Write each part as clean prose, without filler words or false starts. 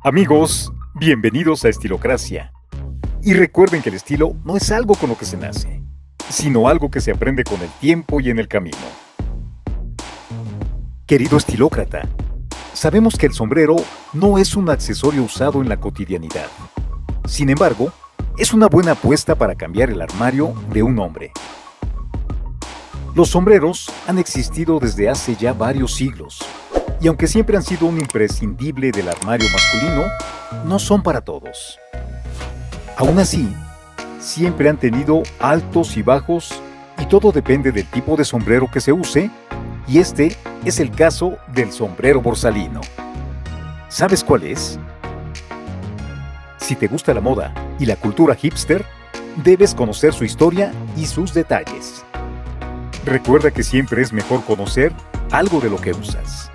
Amigos, bienvenidos a Estilocracia. Y recuerden que el estilo no es algo con lo que se nace, sino algo que se aprende con el tiempo y en el camino. Querido estilócrata, sabemos que el sombrero no es un accesorio usado en la cotidianidad. Sin embargo, es una buena apuesta para cambiar el armario de un hombre. Los sombreros han existido desde hace ya varios siglos, y aunque siempre han sido un imprescindible del armario masculino, no son para todos. Aún así, siempre han tenido altos y bajos, y todo depende del tipo de sombrero que se use, y este es el caso del sombrero borsalino. ¿Sabes cuál es? Si te gusta la moda y la cultura hipster, debes conocer su historia y sus detalles. Recuerda que siempre es mejor conocer algo de lo que usas.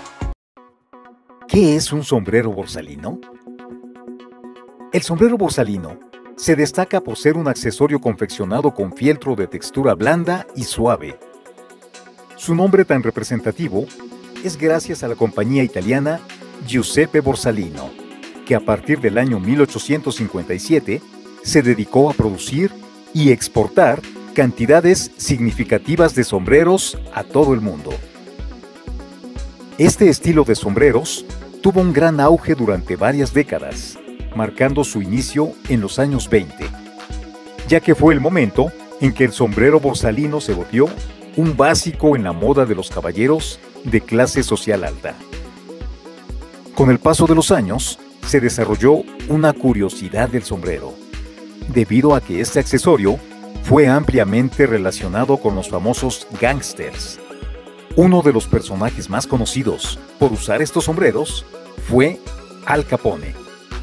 ¿Qué es un sombrero borsalino? El sombrero borsalino se destaca por ser un accesorio confeccionado con fieltro de textura blanda y suave. Su nombre tan representativo es gracias a la compañía italiana Giuseppe Borsalino, que a partir del año 1857 se dedicó a producir y exportar cantidades significativas de sombreros a todo el mundo. Este estilo de sombreros tuvo un gran auge durante varias décadas, marcando su inicio en los años 20, ya que fue el momento en que el sombrero borsalino se volvió un básico en la moda de los caballeros de clase social alta. Con el paso de los años, se desarrolló una curiosidad del sombrero, debido a que este accesorio fue ampliamente relacionado con los famosos gángsters. Uno de los personajes más conocidos por usar estos sombreros fue Al Capone.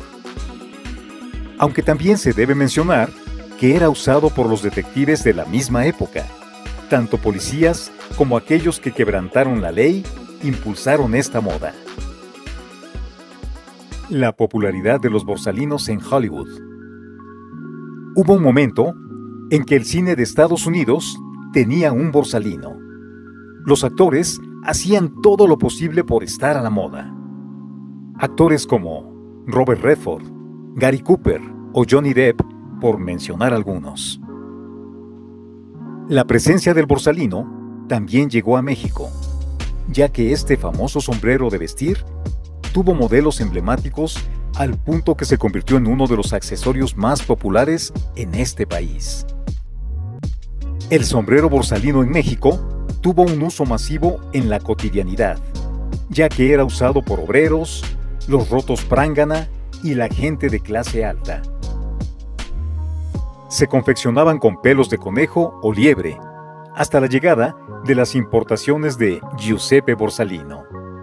Aunque también se debe mencionar que era usado por los detectives de la misma época. Tanto policías como aquellos que quebrantaron la ley impulsaron esta moda. La popularidad de los borsalinos en Hollywood. Hubo un momento en que el cine de Estados Unidos tenía un borsalino. Los actores hacían todo lo posible por estar a la moda. Actores como Robert Redford, Gary Cooper o Johnny Depp, por mencionar algunos. La presencia del borsalino también llegó a México, ya que este famoso sombrero de vestir tuvo modelos emblemáticos al punto que se convirtió en uno de los accesorios más populares en este país. El sombrero borsalino en México tuvo un uso masivo en la cotidianidad, ya que era usado por obreros, los rotos prángana y la gente de clase alta. Se confeccionaban con pelos de conejo o liebre, hasta la llegada de las importaciones de Giuseppe Borsalino.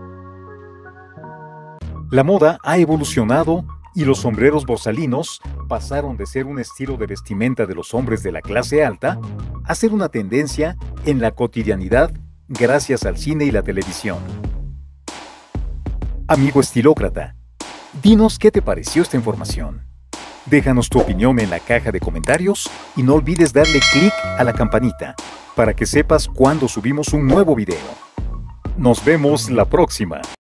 La moda ha evolucionado y los sombreros borsalinos pasaron de ser un estilo de vestimenta de los hombres de la clase alta a ser una tendencia en la cotidianidad gracias al cine y la televisión. Amigo estilócrata, dinos qué te pareció esta información. Déjanos tu opinión en la caja de comentarios y no olvides darle clic a la campanita para que sepas cuando subimos un nuevo video. Nos vemos la próxima.